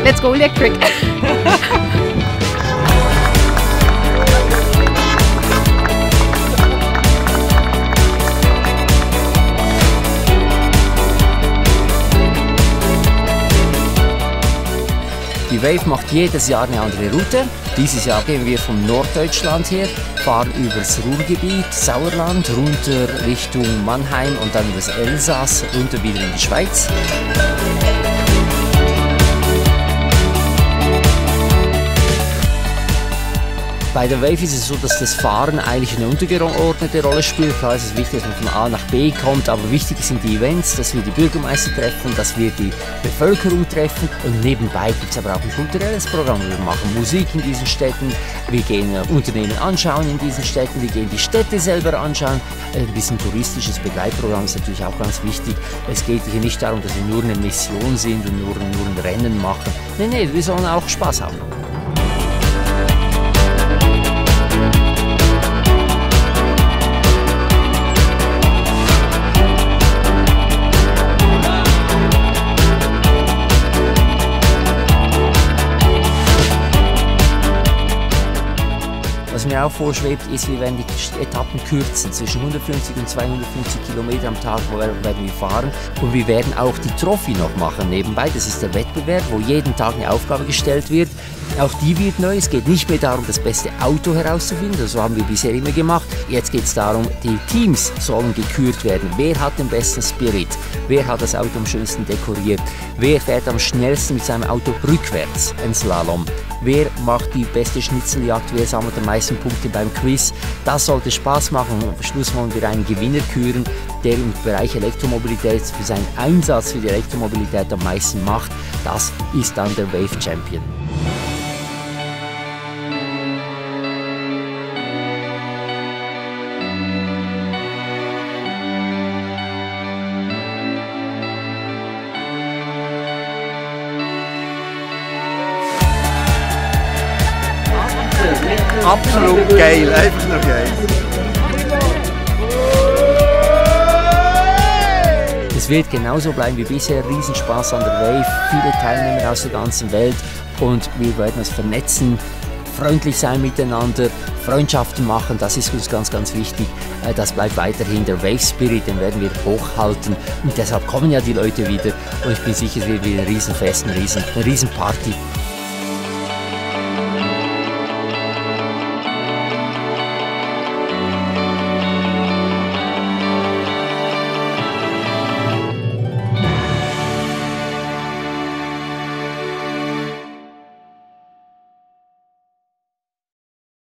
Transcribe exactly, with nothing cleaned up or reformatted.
Let's go electric! Die Wave macht jedes Jahr eine andere Route. Dieses Jahr gehen wir von Norddeutschland her, fahren übers Ruhrgebiet, Sauerland, runter Richtung Mannheim und dann übers Elsass, runter wieder in die Schweiz. Bei der Wave ist es so, dass das Fahren eigentlich eine untergeordnete Rolle spielt. Klar ist es wichtig, dass man von A nach B kommt, aber wichtig sind die Events, dass wir die Bürgermeister treffen, dass wir die Bevölkerung treffen. Und nebenbei gibt es aber auch ein kulturelles Programm. Wir machen Musik in diesen Städten, wir gehen Unternehmen anschauen in diesen Städten, wir gehen die Städte selber anschauen. Ein bisschen touristisches Begleitprogramm ist natürlich auch ganz wichtig. Es geht hier nicht darum, dass wir nur eine Mission sind und nur, nur ein Rennen machen. Nein, nein, wir sollen auch Spaß haben. Was mir auch vorschwebt, ist, wir werden die Etappen kürzen. Zwischen hundertfünfzig und zweihundertfünfzig Kilometer am Tag werden wir fahren. Und wir werden auch die Trophy noch machen nebenbei. Das ist der Wettbewerb, wo jeden Tag eine Aufgabe gestellt wird. Auch die wird neu. Es geht nicht mehr darum, das beste Auto herauszufinden. So haben wir bisher immer gemacht. Jetzt geht es darum, die Teams sollen gekürt werden. Wer hat den besten Spirit? Wer hat das Auto am schönsten dekoriert? Wer fährt am schnellsten mit seinem Auto rückwärts ein Slalom? Wer macht die beste Schnitzeljagd? Wer sammelt am meisten Punkte beim Quiz? Das sollte Spaß machen. Und am Schluss wollen wir einen Gewinner küren, der im Bereich Elektromobilität für seinen Einsatz für die Elektromobilität am meisten macht. Das ist dann der Wave Champion. Absolut geil, einfach nur geil. Es wird genauso bleiben wie bisher, Riesenspaß an der Wave, viele Teilnehmer aus der ganzen Welt und wir werden uns vernetzen, freundlich sein miteinander, Freundschaften machen, das ist uns ganz, ganz wichtig. Das bleibt weiterhin der Wave Spirit, den werden wir hochhalten und deshalb kommen ja die Leute wieder und ich bin sicher, es wird wieder ein Riesenfest, eine Riesen, eine Riesenparty.